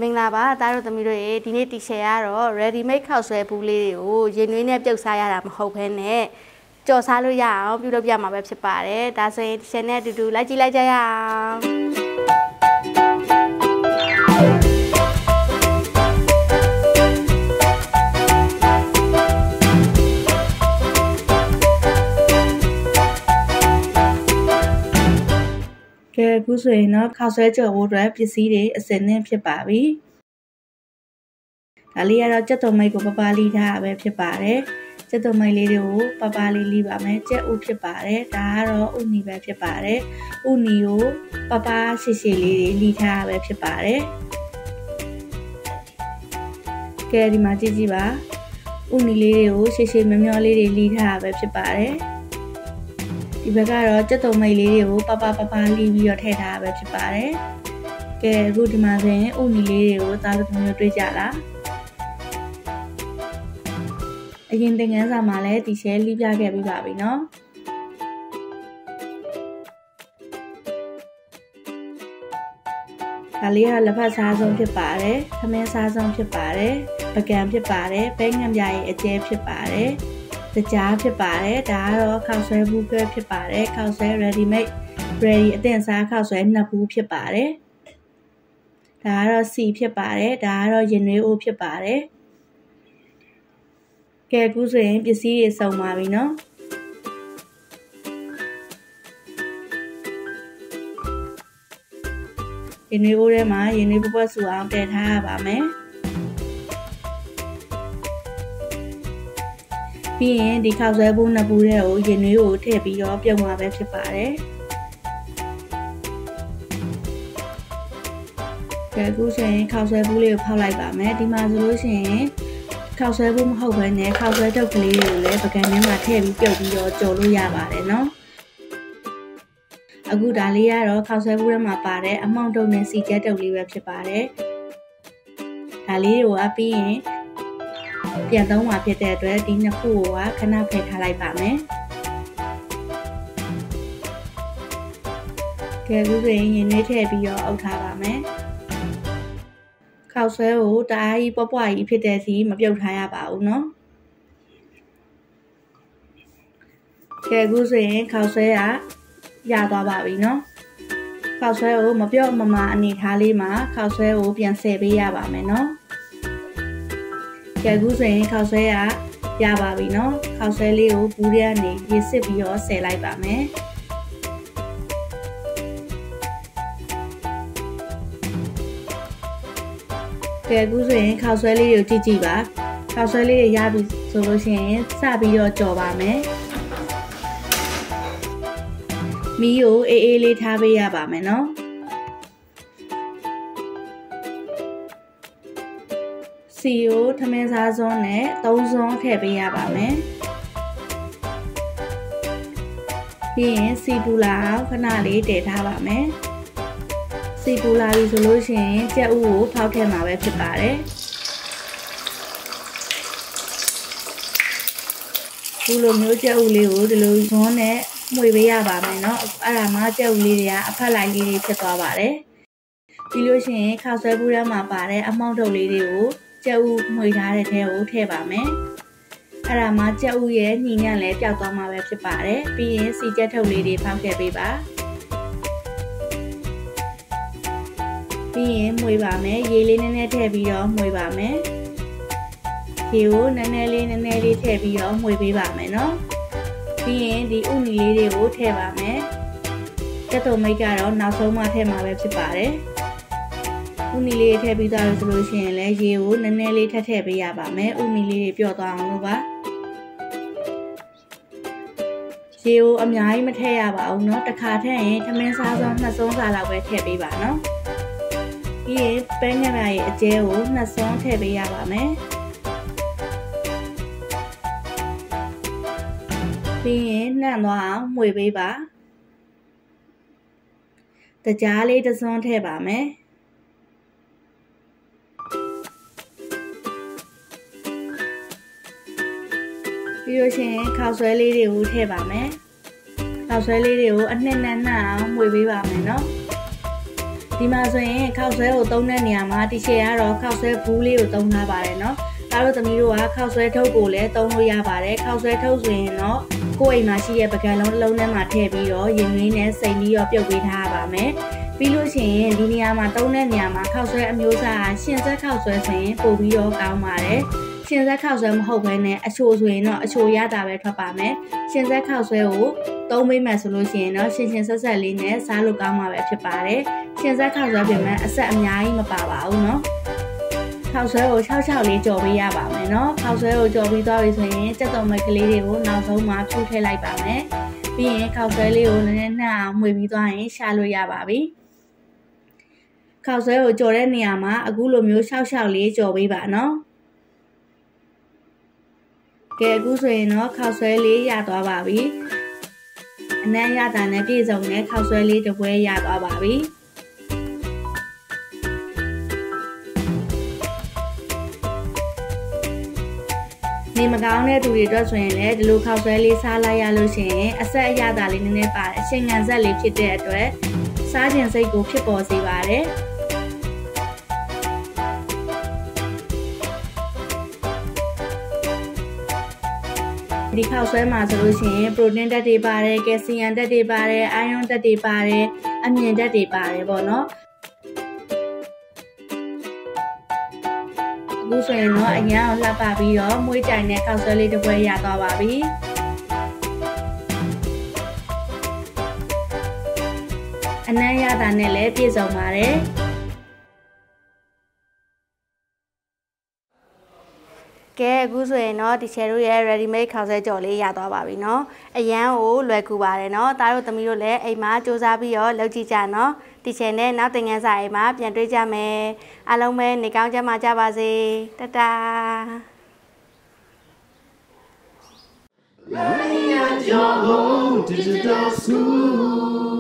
မင်္ဂလာပါသားတို့သမီးတို့ရေဒီနေ့တီရှယ်ကတော့ ready made ခောက်ဆွဲဘူးလေးတွေကိုရင်နွေးနဲ့ပြုတ်စားရတာမဟုတ်ဘဲနဲ့ကြော်စားလို့ရအောင်ပြုလုပ်ပြမှာပဲဖြစ်ပါတယ်ဒါဆိုရင်တီရှယ်နဲ့အတူတူလိုက်ကြည့်လိုက်ကြရအောင်ကဲအခုဆိုရင်တော့ခောက်ဆွဲကြော်ဖို့အတွက်ပစ္စည်းတွေအစင်းနဲ့ဖြစ်ပါပြီဒါလေးကတော့ကြက်သွန်မိတ်ကိုပပလီထားပဲဖြစ်ပါတယ်ကြက်သွန်မိတ်လေးတွေကိုပပလီလီပါမယ်ကြက်ဥဖြစ်ပါတယ်ဒါကတော့ဥနီပဲဖြစ်ပါတယ်ဥနီကိုပပရှည်ရှည်လေးတွေလီထားပဲဖြစ်ပါတယ်ကဲဒီမှာကြည့်ကြည့်ပါဥနီလေးတွေကိုရှည်ရှည်မျောမျောလေးတွေလီထားပဲဖြစ်ပါတယ်ဒီဘက်ကတော့ကြက်သွန်မိတ်လေးတွေကိုပပလီပြီးတော့ထည့်ထားပဲဖြစ်ပါတယ်ကဲအခုဒီမှာဆိုရင်ဥနီလေးတွေကိုသားတို့မျိုးတွေ့ကြလားအရင်သင်ခန်းစာမှာလည်းဒီရှဲလိပြခဲ့ပြီးပါပြီเนาะဒါလေးကလက်ဖက်စားဆုံးဖြစ်ပါတယ်ထမင်းစားဆုံးဖြစ်ပါတယ်ပကံဖြစ်ပါတယ်ပဲငံပြားရဲ့အကျဲဖြစ်ပါတယ်တကြားဖြစ်ပါတယ်ဒါကတော့ခောက်ဆွဲဘူးပဲဖြစ်ပါတယ်ခောက်ဆွဲ ready made ready အသင့်စားခောက်ဆွဲနှစ်ဘူးဖြစ်ပါတယ်ဒါကတော့စီဖြစ်ပါတယ်ဒါကတော့ရင်နွေးအိုးဖြစ်ပါတယ်ကဲအခုဆိုရင်ပစ္စည်းတွေစုံပါပြီเนาะရင်နွေးအိုးထဲမှာရင်နွေးပွက်ဆူအောင်တည်ထားရပါမယ်ပြီးရင်ဒီခောက်ဆွဲဘူးနှစ်ဘူးတွေကိုရင်နွေးကိုထည့်ပြီးတော့ပြုတ်မှာပဲဖြစ်ပါတယ်ကဲအခုဆိုရင်ခောက်ဆွဲဘူးလေးကိုဖောက်လိုက်ပါမယ်ဒီမှာဆိုလို့ရှိရင်ခောက်ဆွဲဘူးမဟုတ်ဘဲနဲ့ခောက်ဆွဲတုပ်ကလေးတွေကိုလည်းပကံထဲမှာထည့်ပြီးပြုတ်ပြီးတော့ကြော်လို့ရပါတယ်เนาะအခုဒါလေးကတော့ခောက်ဆွဲဘူးထဲမှာပါတဲ့အမောင့်တုပ်နဲ့စီကျဲတုပ်လေးပဲဖြစ်ပါတယ်ဒါလေးတွေကိုပြီးရင်ပြန်သုံးမှာဖြစ်တဲ့အတွက်ဒီနှစ်ခုကိုခဏဖယ်ထားလိုက်ပါမယ်ကဲအခုဆိုရင်ရင်နွေးထည့်ပြီးတော့အုပ်ထားပါမယ်ခောက်ဆွဲကိုတအားကြီးပွားကြီးဖြစ်တဲ့စီမပြုတ်ထားရပါဘူးเนาะကဲအခုဆိုရင်ခောက်ဆွဲကရသွားပါပြီเนาะခောက်ဆွဲကိုမပြော့မမာအနေထားလေးမှာခောက်ဆွဲကိုပြန်ဆယ်ပေးရပါမယ်เนาะကဲအခုဆိုရင်ခောက်ဆွဲကရပါပြီเนาะခောက်ဆွဲလေးကိုဘူးထဲကနေရေစစ်ပြီးတော့ဆယ်လိုက်ပါမယ်ကဲအခုဆိုရင်ခောက်ဆွဲလေးကိုကြည့်ပါခောက်ဆွဲလေးရပြီဆိုလို့ရှိရင်စပြီးတော့ကြော်ပါမယ်မီးကိုအေးအေးလေးထားပေးရပါမယ်နော်စီကိုထမင်းစားစွန်းနဲ့3စွန်းထည့်ပေးရပါမယ်ပြီးရင်စီပူလာခဏလေးတည်ထားပါမယ်စီပူလာပြီဆိုလို့ရှိရင်ကြက်ဥကိုဖောက်ထည့်မှာပဲဖြစ်ပါတယ်ဒီလိုမျိုးကြက်ဥလေးကိုဒီလိုဇွန်းနဲ့မှွေပေးရပါမယ်เนาะအဲ့ဒါမှကြက်ဥလေးတွေကအဖက်လိုက်လေးတွေဖြစ်သွားပါတယ်ပြီးလို့ရှိရင်ခောက်ဆွဲဘူးထဲမှာပါတဲ့အမောင့်ထုတ်လေးတွေကိုကြက်ဥမှွေထားတဲ့ထဲကိုထည့်ပါမယ်အဲ့ဒါမှကြက်ဥရဲ့ညီညံ့လဲပျောက်သွားမှာပဲဖြစ်ပါတယ်ပြီးရင်စီကြက်ထုတ်လေးတွေဖောက်ထည့်ပေးပါပြီးရင်မှွေပါမယ်ရေလေးနည်းနည်းထည့်ပြီးတော့မှွေပါမယ်ရေကိုနည်းနည်းလေးထည့်ပြီးတော့မှွေပေးပါမယ်เนาะပြီးရင်ဒီဥနီလေးတွေကိုထည့်ပါမယ်ကြက်သွန်မိတ်ကတော့နောက်ဆုံးမှထည့်မှာပဲဖြစ်ပါတယ်ဥနီလေးထည့်ပြီးသားလို့ဆိုလို့ရှိရင်လည်းရေကိုနည်းနည်းလေးထည့်ပေးရပါမယ်ဥနီလေးတွေပျော့သွားအောင်လို့ပါရေကိုအများကြီးမထည့်ရပါဘူးเนาะတစ်ခါထည့်ရင်ထမင်းစားစွန်း2စွန်းစာလောက်ပဲထည့်ပေးပါเนาะပြီးရင်ပဲညံ့ရဲ့အကျဲကို2စွန်းထည့်ပေးရပါမယ်ပြီးရင်နှံ့သွားအောင်မှွေပေးပါတကြားလေးတစ်စွန်းထည့်ပါမယ်ပြီးလို့ရှိရင်ခောက်ဆွဲလေးတွေကိုထည့်ပါမယ်ခောက်ဆွဲလေးတွေကိုအနှစ်နဲ့နှံ့အောင်မှွေပေးပါမယ်เนาะဒီမှာဆိုရင်ခောက်ဆွဲကိုသုံးတဲ့နေရာမှာတီရှယ်ကတော့ခောက်ဆွဲဘူးလေးကိုသုံးထားပါတယ်နော်ဒါတို့သမီးတို့ကခောက်ဆွဲထုတ်ကိုလည်းသုံးလို့ရပါတယ်ခောက်ဆွဲထုတ်ဆိုရင်တော့ကိုယ့်အိမ်မှာရှိတဲ့ပကံလုံးတစ်လုံးထဲမှာထည့်ပြီးတော့ရင်သွေးနဲ့စိမ်ပြီးတော့ပြုတ်ပေးထားရပါမယ်ပြီးလို့ရှိရင်ဒီနေရာမှာသုံးတဲ့နေရာမှာခောက်ဆွဲအမျိုးအစားရှင်ဆက်ခောက်ဆွဲဆိုရင်ပို့ပြီးတော့ကောင်းပါတယ်ရှင်ဆက်ခောက်ဆွဲမဟုတ်ဘဲနဲ့အချိုဆိုရင်တော့အချိုရတာပဲထွက်ပါမယ်ရှင်ဆက်ခောက်ဆွဲကိုသုံးပေးမယ်ဆိုလို့ရှိရင်တော့ရှင်ဆက်ဆက်လေးနဲ့စားလို့ကောင်းမှာပဲဖြစ်ပါတယ်ရှင်ဆက်ခောက်ဆွဲပြင်မဲ့အဆက်အများကြီးမပါပါဘူးเนาะခောက်ဆွဲကို6လေးကြော်ပေးရပါမယ်เนาะခောက်ဆွဲကိုကြော်ပြီးသွားပြီဆိုရင်ကြက်သွန်မိတ်ကလေးတွေကိုနောက်ဆုံးမှာဖြူထည့်လိုက်ပါမယ်ပြီးရင်ခောက်ဆွဲလေးကိုနည်းနည်းနှံ့အောင်မှွေပြီးသွားရင်ရှာလို့ရပါပြီခောက်ဆွဲကိုကြော်တဲ့နေရာမှာအခုလိုမျိုး6လေးကြော်ပေးပါเนาะကဲအခုဆိုရင်တော့ခောက်ဆွဲလေးရသွားပါပြီအနံ့ရတာနဲ့ပြည့်စုံတဲ့ခောက်ဆွဲလေးတစ်ပွဲရသွားပါပြီနေမကောင်းတဲ့သူတွေအတွက်ဆိုရင်လည်းဒီလိုခောက်ဆွဲလေးစားလိုက်ရလို့ရှိရင်အဆက်အရသာလေးနည်းနည်းပါတယ်အရှင်ငံဆက်လေးဖြစ်တဲ့အတွက်စားခြင်းစိတ်ကိုဖြစ်ပေါ်စေပါတယ်ဒီခောက်ဆွဲမှာဆိုလို့ရှိရင်ပရိုတင်းဓာတ်တွေပါတယ်ကယ်လ်ဆီယမ်ဓာတ်တွေပါတယ်အိုင်ယွန်ဓာတ်တွေပါတယ်အမြင့်ဓာတ်တွေပါတယ်ပေါ့နော်အခုဆိုရင်တော့အရင်အောင်လှပပြီးတော့မွေးကြိုင်တဲ့ခောက်ဆွဲလေးတစ်ပွဲရသွားပါပြီအနံ့ရတာနဲ့လည်းပြည့်စုံပါတယ်ကဲအခုဆိုရင်တော့တီချယ်တို့ရဲ့ ready made ခောက်ဆွဲကြော်လေးရသွားပါပြီเนาะအရန်ကိုလွယ်ကူပါတယ်เนาะဒါတို့သမီးတို့လည်းအိမ်မှာစူးစမ်းပြီးတော့လုပ်ကြည့်ကြเนาะတီချယ်နဲ့နောက်သင်ခန်းစာအိမ်မှာပြန်တွေ့ကြမယ်အားလုံးပဲနေကောင်းကြမှာကြပါစေတတာ Learning at your home digital school